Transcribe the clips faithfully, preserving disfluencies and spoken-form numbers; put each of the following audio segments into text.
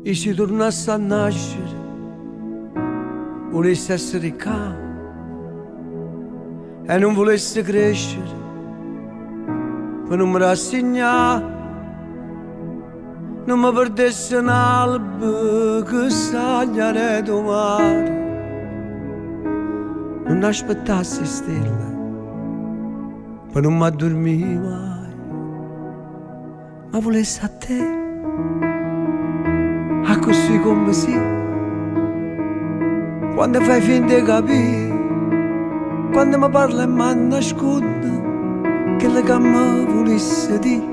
E se tornasse a nascere, volesse essere ca e non volesse crescere per non mi rassegnare, non mi perdesse un albo che sagliare domani, non aspettasse stelle per non mi addormire mai, ma volesse a te, a così come sì, quando fai finta di capire, quando mi parla e mi nasconde che le che mi volesse dire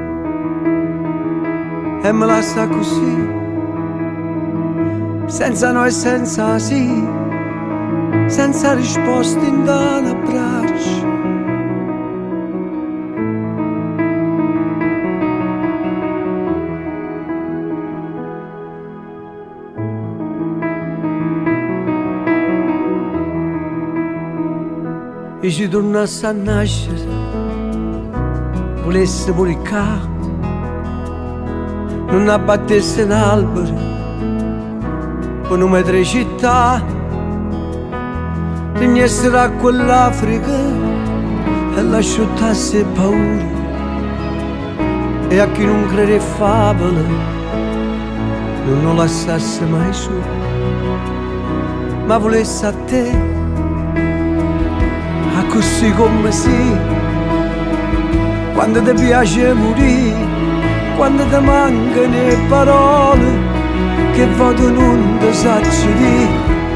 e mi lascia così, senza no e senza sì, senza risposte in un abbraccio. E se tornasse a nascere, volesse moricare, non abbattesse un albero per non mettere città, rignesse a quell'Africa e lasciasse paura, e a chi non crede in favole non lo lasciasse mai su, ma volesse a te, così come sì, quando ti piace morire, quando ti mancano le parole che vado non ti sacci dire,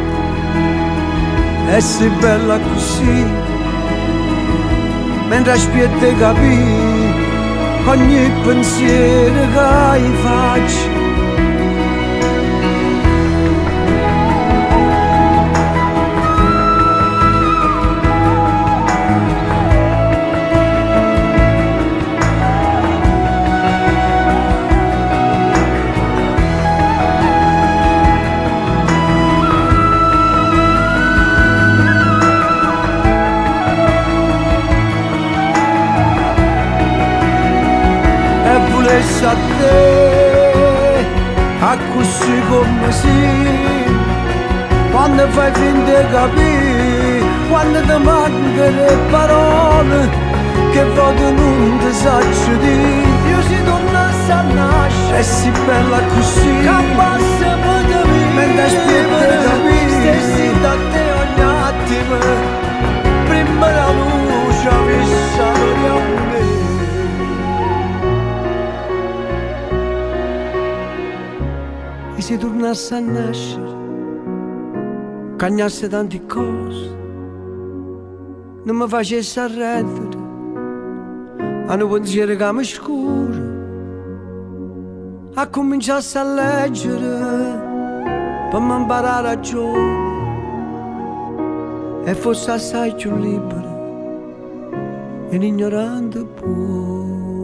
e sei bella così, mentre aspetti di capire ogni pensiero che faccio. Volesse a te, a così come sì, quando fai finta di capire, quando ti mancano le parole che vado non ti sacci dire. Io si tornasse a nascere e si bella così, che passa poi da me, mentre aspetti di capire, stessi da te ogni attimo, prima la luce avesse a me. E se tornasse a nascere, cagnasse tante cose, non mi facesse arrendere a un pensiero che mi scura, a cominciasse a leggere per mi imparare a giocare e fosse assai più libero e ignorante pure.